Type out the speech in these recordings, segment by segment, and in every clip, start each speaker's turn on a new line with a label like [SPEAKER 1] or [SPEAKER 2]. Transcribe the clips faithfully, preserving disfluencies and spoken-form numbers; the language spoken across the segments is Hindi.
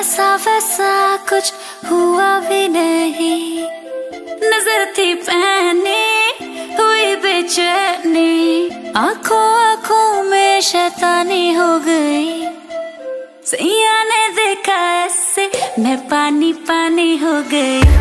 [SPEAKER 1] ऐसा वैसा कुछ हुआ भी नहीं, नजर थी पहनी हुई बेचैनी, आंखों आंखों में शैतानी हो गई। सैया ने देखा ऐसे मैं पानी पानी हो गई।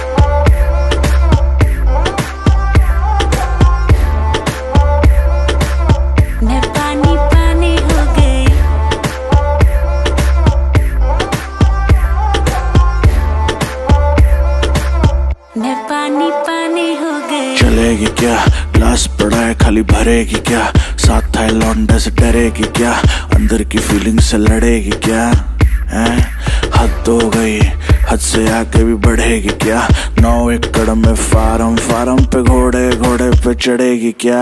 [SPEAKER 1] मैं पानी पानी हो गई।
[SPEAKER 2] चलेगी क्या ग्लास पड़ा है खाली भरेगी क्या, साथ था लौंडे से डरेगी क्या, अंदर की फीलिंग से लड़ेगी क्या हैं? हद हो गई हद से आगे भी बढ़ेगी क्या, नौ एकड़ में फार्म फार्म पे घोड़े घोड़े पे चढ़ेगी क्या।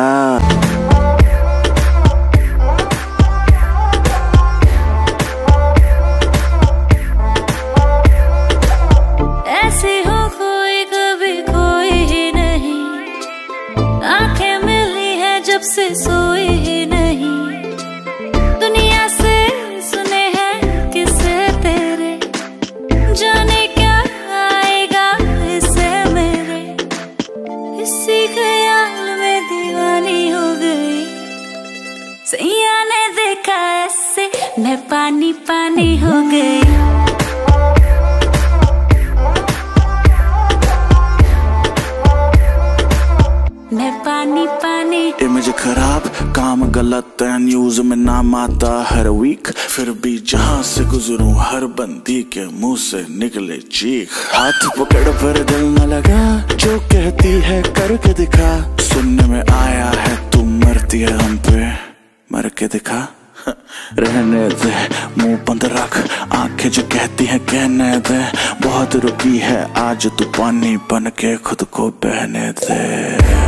[SPEAKER 1] जब से सोई ही नहीं, दुनिया से सुने हैं किसे तेरे, जाने क्या आएगा इससे मेरे, इसी ख्याल में दीवानी हो गई। सैया ने देखा ऐसे मैं पानी पानी हो गई। मैं पानी पानी।
[SPEAKER 2] इमेज खराब काम गलत है न्यूज में नाम आता हर वीक, फिर भी जहां से गुजरूं हर बंदी के मुंह से निकले चीख। हाथ पकड़ पर दिल न लगा जो कहती है करके दिखा, सुनने में आया है तू मरती है हम पे मर के दिखा। रहने दे मुंह बंद रख आंखें जो कहती हैं कहने दे, बहुत रुकी है आज तू पानी बन के खुद को बहने दे।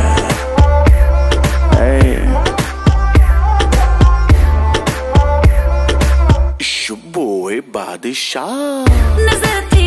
[SPEAKER 2] It's your boy बादशाह।